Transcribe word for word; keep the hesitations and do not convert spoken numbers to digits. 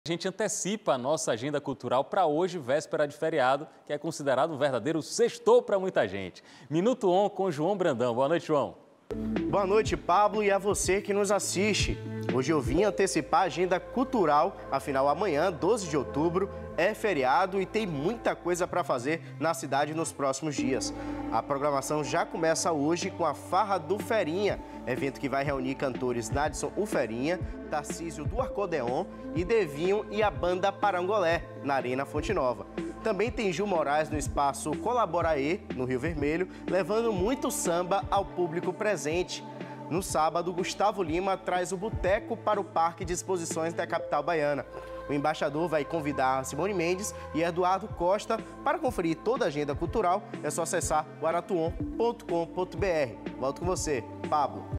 A gente antecipa a nossa agenda cultural para hoje, véspera de feriado, que é considerado um verdadeiro sextou para muita gente. Minuto On com João Brandão. Boa noite, João. Boa noite, Pablo, e a você que nos assiste. Hoje eu vim antecipar a agenda cultural, afinal amanhã, doze de outubro, é feriado e tem muita coisa para fazer na cidade nos próximos dias. A programação já começa hoje com a Farra do Ferinha, evento que vai reunir cantores Nadson o Ferinha, Tarcísio do Acordeon e Devinho e a banda Parangolé, na Arena Fonte Nova. Também tem Gil Moraes no espaço Colaboraê, no Rio Vermelho, levando muito samba ao público presente. No sábado, Gustavo Lima traz o Boteco para o Parque de Exposições da capital baiana. O embaixador vai convidar Simone Mendes e Eduardo Costa. Para conferir toda a agenda cultural, é só acessar o aratuon ponto com ponto br. Volto com você, Pablo.